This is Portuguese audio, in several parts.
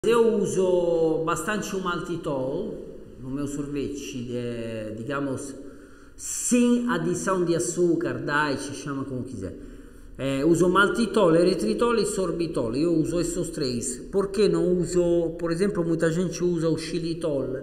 Eu uso bastante o maltitol no meu sorvete, digamos, sem adição de açúcar, diet, chama como quiser. Uso maltitol, eritritol e sorbitol. Eu uso esses três. Por que não uso, por exemplo, muita gente usa o xilitol?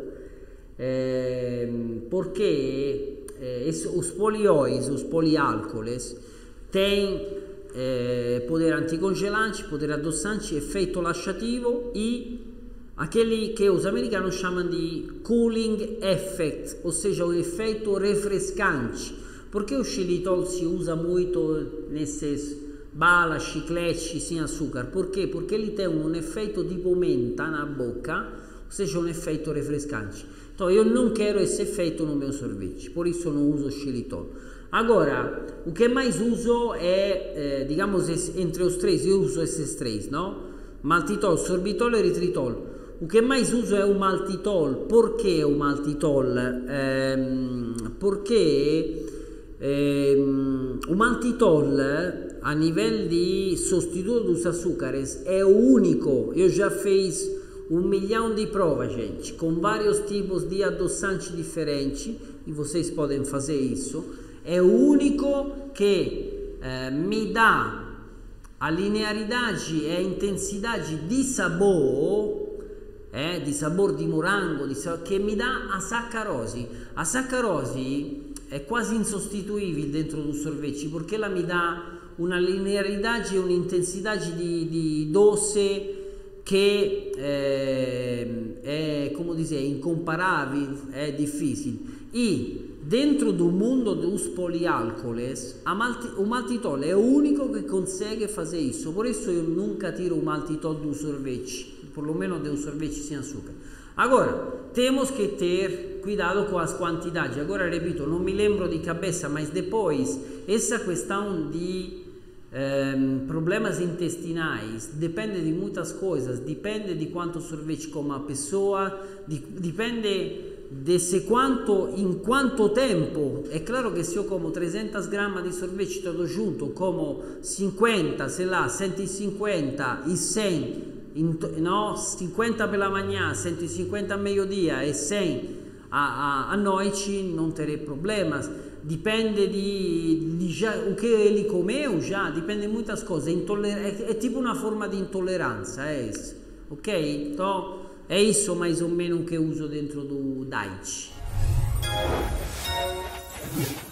Porque os polióis, os poliálcooles, têm poder anticongelante, poder adoçante, efeito laxativo e aquele que os americanos chamam de cooling effect, ou seja, o efeito refrescante. Porque o xilitol se usa muito nesses balas, chicletes sem açúcar? Por quê? Porque ele tem um efeito tipo menta na boca, ou seja, um efeito refrescante. Então eu não quero esse efeito no meu sorvete, por isso não uso xilitol. Agora, o que mais uso digamos, entre os três, eu uso esses três, não? Maltitol, sorbitol e eritritol. O que mais uso é o maltitol. Por que o maltitol? Porque o maltitol, a nível de substituto dos açúcares, é o único. Eu já fiz 1 milhão de provas, gente, com vários tipos de adoçantes diferentes, e vocês podem fazer isso. É o único que me dá a linearidade e a intensidade de sabor, de morango, que me dá a sacarose. A sacarose é quase insostituível dentro do sorvete, porque ela me dà una linearidade e un'intensità di doce che è, come dizer, incomparável, é difícil. E dentro do mundo dos poliálcooles, o maltitol é o único que consegue fazer isso. Por isso eu nunca tiro o maltitol do sorvete, por lo menos de um sorvete sem açúcar. Agora, temos que ter cuidado com as quantidades. Agora, repito, não me lembro de cabeça, mas depois, essa questão de problemas intestinais depende de muitas coisas. Depende de quanto sorvete come a pessoa, depende de se in quanto tempo. È chiaro che se io como 300 grammi di sorvete tutto junto, como 50, sei lá, 150 e 100, no? 50 per la manhã, 150 a meio-dia e 100 a noite, não terei problemas. Dipende di o che ele comeu já, dipende de muitas coisas. É tipo uma forma de intolerância, é isso, ok? Então é isso mais ou menos que eu uso dentro do diet.